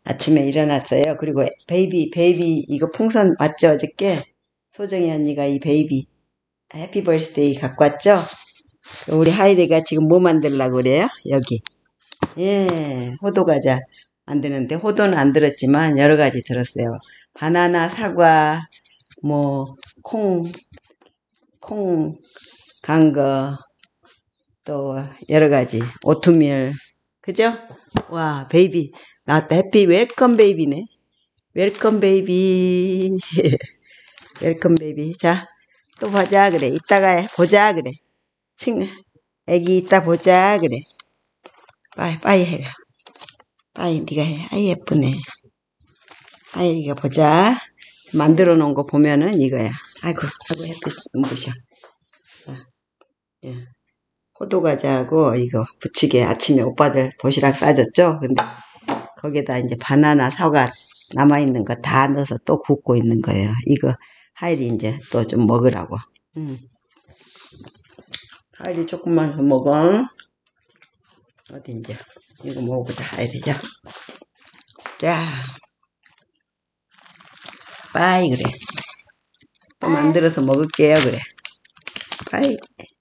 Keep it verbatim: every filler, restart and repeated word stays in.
아침에 일어났어요. 그리고 베이비, 베이비, 이거 풍선 왔죠, 어저께? 소정이 언니가 이 베이비, 해피 벌스데이 갖고 왔죠? 우리 하이리가 지금 뭐 만들려고 그래요? 여기. 예, 호두과자 만드는데, 호두는 안 들었지만, 여러 가지 들었어요. 바나나, 사과, 뭐, 콩, 콩, 간 거, 또, 여러 가지. 오트밀. 그죠? 와, 베이비. 나왔다. 해피 웰컴 베이비네. 웰컴 베이비. 웰컴 베이비. 자, 또 보자 그래. 이따가 보자 그래. 친, 애기 이따 보자 그래. 빠이, 빠이 해. 빠이, 니가 해. 아이, 예쁘네. 아이, 이거 보자. 만들어 놓은 거 보면은 이거야. 아이고, 아이고, 햇빛 눈부셔. 예. 호두과자하고 이거 부치게 아침에 오빠들 도시락 싸줬죠? 근데 거기에다 이제 바나나, 사과 남아있는 거 다 넣어서 또 굽고 있는 거예요. 이거 하일이 이제 또 좀 먹으라고. 음. 하일이 조금만 더 먹어. 어디 이제 이거 먹어보자, 하일이죠. 자, 빠이 그래. 또 만들어서 먹을게요, 그래. 빠이.